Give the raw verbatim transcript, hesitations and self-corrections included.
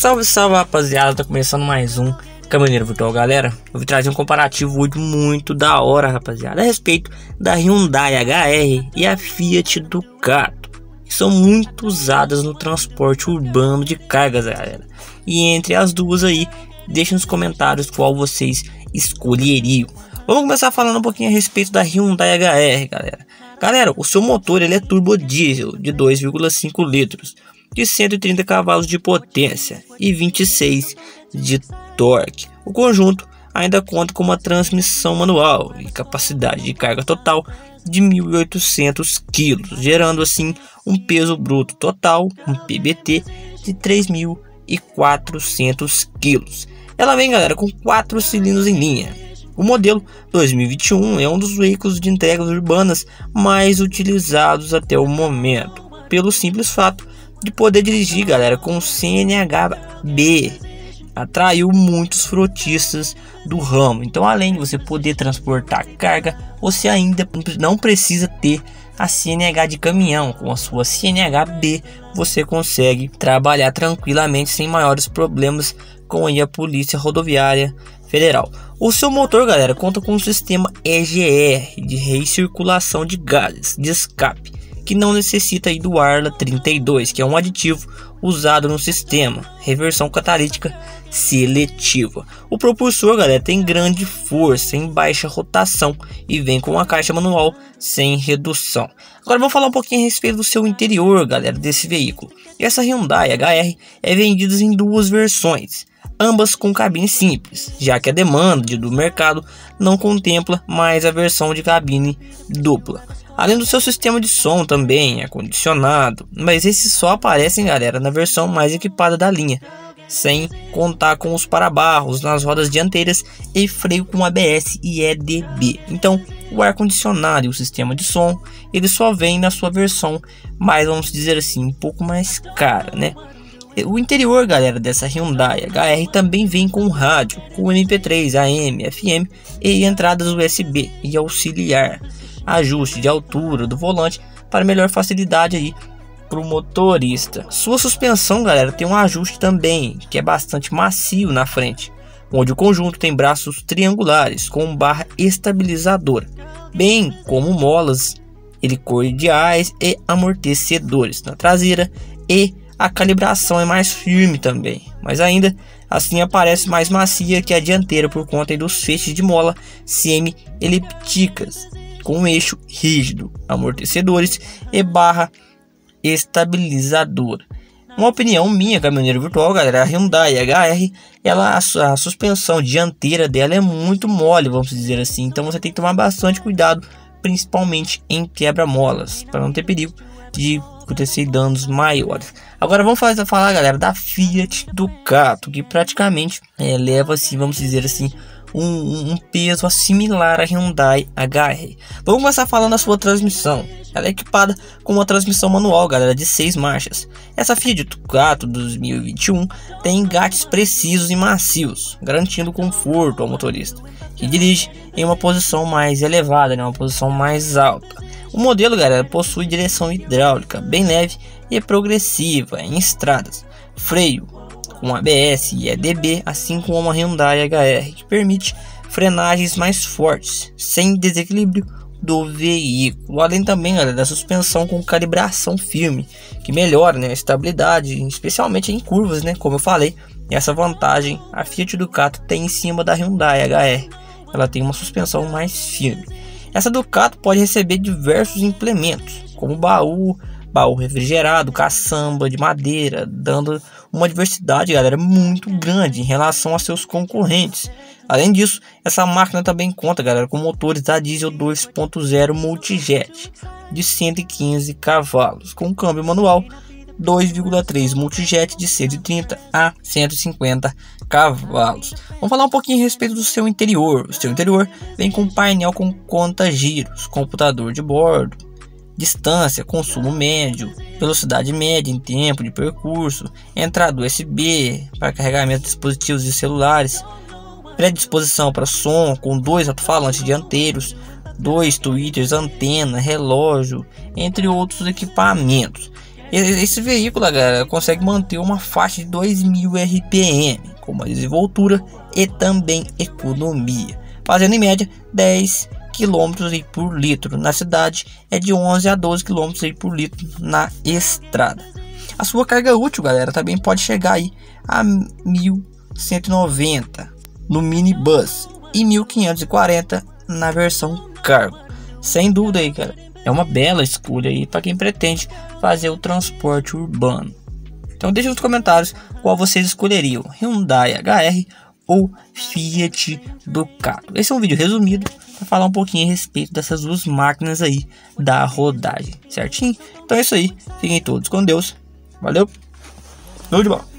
Salve, salve, rapaziada, tá começando mais um Caminhoneiro Virtual, galera. Eu vou trazer um comparativo hoje muito da hora, rapaziada, a respeito da Hyundai H R e a Fiat Ducato, que são muito usadas no transporte urbano de cargas, galera. E entre as duas aí, deixem nos comentários qual vocês escolheriam. Vamos começar falando um pouquinho a respeito da Hyundai H R, galera. Galera, o seu motor ele é turbo diesel de dois vírgula cinco litros, de cento e trinta cavalos de potência e vinte e seis de torque. O conjunto ainda conta com uma transmissão manual e capacidade de carga total de mil e oitocentos quilos, gerando assim um peso bruto total, um P B T, de três mil e quatrocentos quilos. Ela vem, galera, com quatro cilindros em linha. O modelo dois mil e vinte e um é um dos veículos de entregas urbanas mais utilizados até o momento, pelo simples fato de poder dirigir, galera, com C N H B. Atraiu muitos frotistas do ramo. Então, além de você poder transportar carga, você ainda não precisa ter a C N H de caminhão. Com a sua C N H B, você consegue trabalhar tranquilamente sem maiores problemas com a Polícia Rodoviária Federal. O seu motor, galera, conta com um sistema E G R de recirculação de gases de escape, que não necessita aí do Arla trinta e dois, que é um aditivo usado no sistema reversão catalítica seletiva. O propulsor, galera, tem grande força em baixa rotação e vem com uma caixa manual sem redução. Agora vamos falar um pouquinho a respeito do seu interior, galera, desse veículo. Essa Hyundai H R é vendida em duas versões, ambas com cabine simples, já que a demanda do mercado não contempla mais a versão de cabine dupla. Além do seu sistema de som também acondicionado, mas esses só aparecem, galera, na versão mais equipada da linha, sem contar com os para-barros nas rodas dianteiras e freio com A B S e E D B. Então, o ar-condicionado e o sistema de som, ele só vem na sua versão mais, vamos dizer assim, um pouco mais cara, né? O interior, galera, dessa Hyundai H R também vem com rádio, com M P três, A M, F M e entradas U S B e auxiliar, ajuste de altura do volante para melhor facilidade aí para o motorista. Sua suspensão, galera, tem um ajuste também, que é bastante macio na frente, onde o conjunto tem braços triangulares com barra estabilizadora, bem como molas helicoidais e amortecedores na traseira, e a calibração é mais firme também, mas ainda assim aparece mais macia que a dianteira por conta dos feixes de mola semi-elípticas com um eixo rígido, amortecedores e barra estabilizadora. Uma opinião minha, caminhoneiro virtual, galera, a Hyundai H R, ela, a, a suspensão dianteira dela é muito mole, vamos dizer assim, então você tem que tomar bastante cuidado, principalmente em quebra-molas, para não ter perigo de acontecer danos maiores. Agora vamos fazer, falar, galera, da Fiat Ducato, que praticamente é, leva, assim, vamos dizer assim, um, um peso similar à Hyundai H R. Vamos começar falando da sua transmissão. Ela é equipada com uma transmissão manual, galera, de seis marchas. Essa Fiat Ducato dois mil e vinte e um tem engates precisos e macios, garantindo conforto ao motorista que dirige em uma posição mais elevada, né, uma posição mais alta. O modelo, galera, possui direção hidráulica bem leve e progressiva em estradas, freio com A B S e E D B, assim como uma Hyundai H R, que permite frenagens mais fortes, sem desequilíbrio do veículo. Além também, galera, da suspensão com calibração firme, que melhora, né, a estabilidade, especialmente em curvas, né, como eu falei. Essa vantagem a Fiat Ducato tem em cima da Hyundai H R. Ela tem uma suspensão mais firme. Essa Ducato pode receber diversos implementos, como baú, baú refrigerado, caçamba de madeira, dando uma diversidade, galera, muito grande em relação a seus concorrentes. Além disso, essa máquina também conta, galera, com motores a diesel dois ponto zero multijet de cento e quinze cavalos, com câmbio manual dois vírgula três multijet de cento e trinta a cento e cinquenta cavalos. Vamos falar um pouquinho a respeito do seu interior. O seu interior vem com painel com conta-giros, computador de bordo, distância, consumo médio, velocidade média em tempo de percurso, entrada U S B para carregamento de dispositivos e celulares, predisposição para som com dois alto-falantes dianteiros, dois tweeters, antena, relógio, entre outros equipamentos. Esse veículo, galera, consegue manter uma faixa de dois mil R P M, com uma desenvoltura e também economia, fazendo em média dez quilômetros por litro na cidade, é de onze a doze quilômetros por litro na estrada. A sua carga útil, galera, também pode chegar aí a mil cento e noventa no minibus e mil quinhentos e quarenta na versão cargo. Sem dúvida aí, cara, é uma bela escolha aí para quem pretende fazer o transporte urbano. Então deixe nos comentários qual vocês escolheriam, Hyundai H R ou Fiat Ducato. Esse é um vídeo resumido para falar um pouquinho a respeito dessas duas máquinas aí da rodagem, certinho? Então é isso aí, fiquem todos com Deus, valeu, tudo de bom.